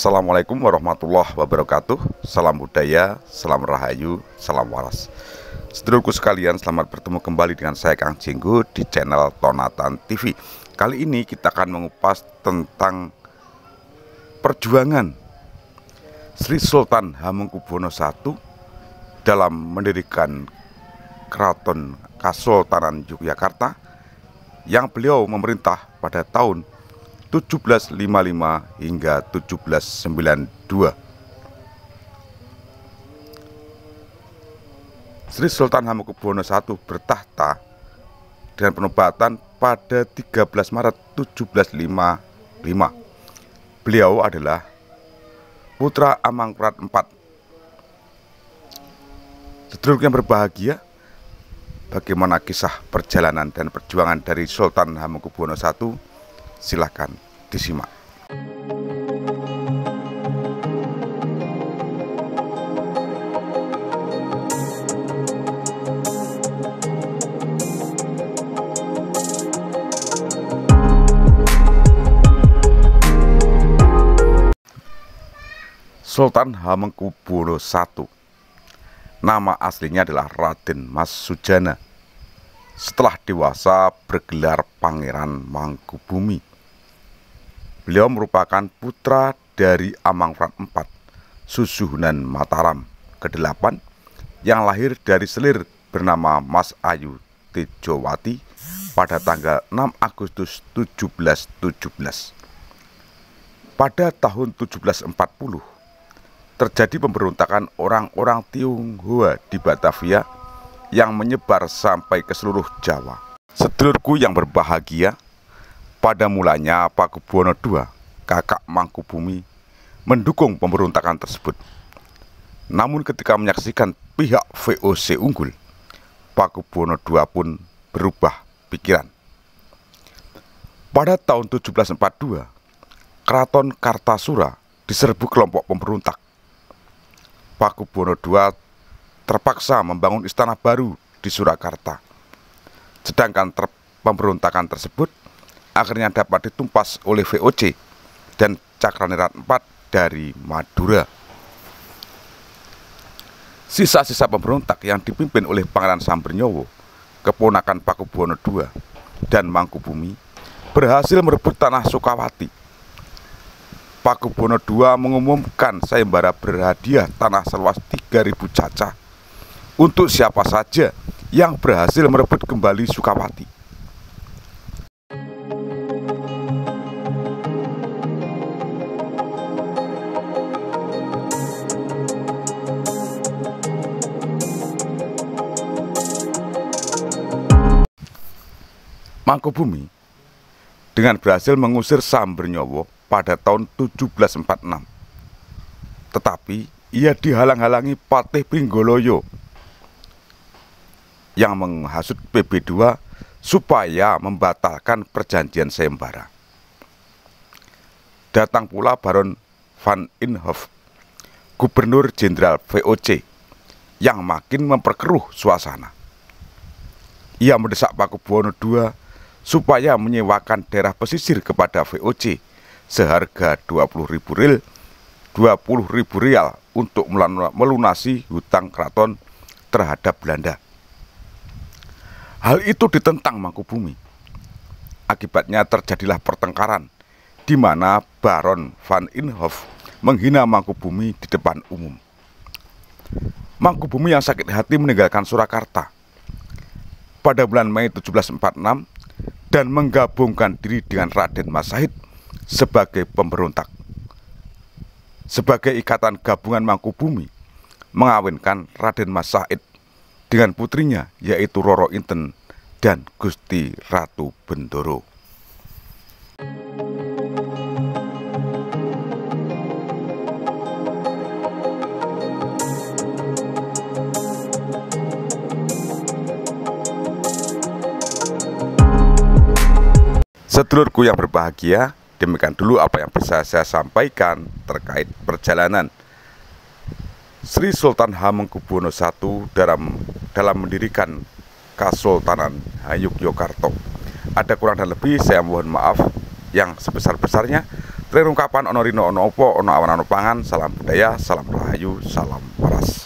Assalamualaikum warahmatullahi wabarakatuh. Salam budaya, salam rahayu, salam waras. Sedulurku sekalian, selamat bertemu kembali dengan saya Kang Jenggo di channel Tonatan TV. Kali ini kita akan mengupas tentang perjuangan Sri Sultan Hamengkubuwono I dalam mendirikan Keraton Kasultanan Yogyakarta yang beliau memerintah pada tahun 1755 hingga 1792. Sri Sultan Hamengkubuwono I bertahta dengan penobatan pada 13 Maret 1755. Beliau adalah putra Amangkurat IV. Sedulur yang berbahagia, bagaimana kisah perjalanan dan perjuangan dari Sultan Hamengkubuwono I? Silakan disimak. Sultan Hamengkubuwono I, nama aslinya adalah Raden Mas Sujana. Setelah dewasa bergelar Pangeran Mangkubumi. Beliau merupakan putra dari Amangkurat IV, Susuhunan Mataram ke-8 yang lahir dari selir bernama Mas Ayu Tejowati pada tanggal 6 Agustus 1717. Pada tahun 1740 terjadi pemberontakan orang-orang Tionghoa di Batavia yang menyebar sampai ke seluruh Jawa. Sedulurku yang berbahagia, pada mulanya Pakubuwono II, kakak Mangkubumi, mendukung pemberontakan tersebut. Namun ketika menyaksikan pihak VOC unggul, Pakubuwono II pun berubah pikiran. Pada tahun 1742, Keraton Kartasura diserbu kelompok pemberontak. Pakubuwono II terpaksa membangun istana baru di Surakarta. Sedangkan pemberontakan tersebut akhirnya dapat ditumpas oleh VOC dan Cakraningrat IV dari Madura. Sisa-sisa pemberontak yang dipimpin oleh Pangeran Sambernyowo, keponakan Pakubuwono II dan Mangkubumi, berhasil merebut tanah Sukawati. Pakubuwono II mengumumkan sayembara berhadiah tanah seluas 3.000 cacah untuk siapa saja yang berhasil merebut kembali Sukawati. Mangkubumi dengan berhasil mengusir Sambernyowo pada tahun 1746. Tetapi ia dihalang-halangi Patih Pringgoloyo yang menghasut PB2 supaya membatalkan perjanjian sayembara. Datang pula Baron van Inhofe, Gubernur Jenderal VOC, yang makin memperkeruh suasana. Ia mendesak Pakubuwono II supaya menyewakan daerah pesisir kepada VOC seharga 20.000 rial untuk melunasi hutang keraton terhadap Belanda. Hal itu ditentang Mangkubumi. Akibatnya terjadilah pertengkaran di mana Baron van Inhofe menghina Mangkubumi di depan umum. Mangkubumi yang sakit hati meninggalkan Surakarta pada bulan Mei 1746 dan menggabungkan diri dengan Raden Mas Sahid sebagai pemberontak. Sebagai ikatan gabungan Mangkubumi mengawinkan Raden Mas Sahid dengan putrinya yaitu Roro Inten dan Gusti Ratu Bendoro. Sedulurku yang berbahagia, demikian dulu apa yang bisa saya sampaikan terkait perjalanan Sri Sultan Hamengkubuwono I dalam mendirikan Kasultanan Yogyakarta. Ada kurang dan lebih saya mohon maaf yang sebesar-besarnya. Rerungkapan ono rino ono opo ono awan ono pangan, salam budaya, salam rahayu, salam waras.